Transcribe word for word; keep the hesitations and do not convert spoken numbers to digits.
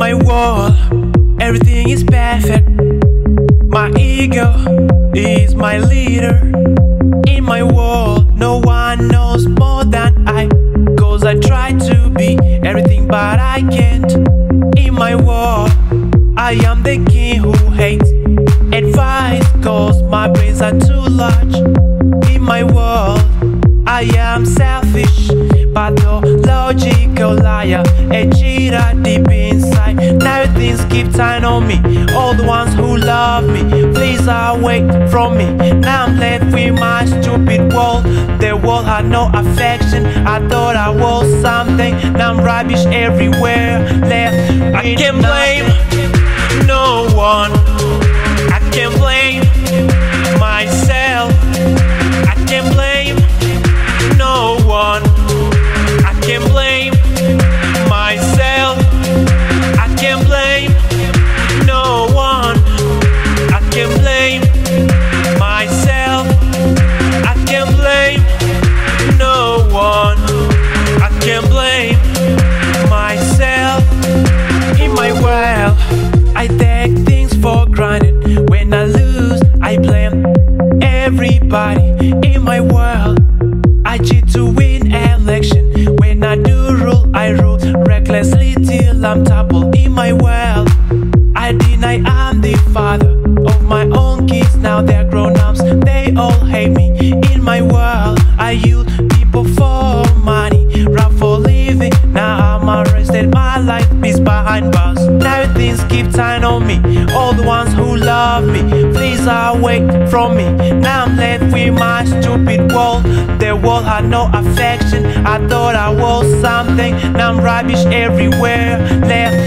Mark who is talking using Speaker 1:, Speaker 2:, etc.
Speaker 1: my world, everything is perfect. My ego is my leader. In my world, no one knows more than I, 'cause I try to be everything but I can't. In my world, I am the king who hates advice, 'cause my brains are too large. In my world, I am selfish, pathological liar, a cheater deep inside. Now things keep tying on me. All the ones who love me, please away from me. Now I'm left with my stupid world. The world had no affection. I thought I was something. Now I'm rubbish everywhere. Left, I can't blame no one. I can't blame myself. I can't blame no one. I can't blame myself. I can't blame no one. I can't blame myself. I can't blame no one. I can't blame myself. In my world, I take things for granted. When I lose, I blame everybody. In my world, I cheat to win election. When I do rule, I rule recklessly till I'm toppled. In my world, I deny I'm the father of my own kids. Now they're grown-ups, they all hate me. In my world, I use people for money, rap for living. Now I'm arrested, my life is behind bars. Now things keep tying on me. All the ones who love me, please away from me. Now I'm left with my stupid world. The world had no affection. I thought I was something. Now I'm rubbish everywhere. Left,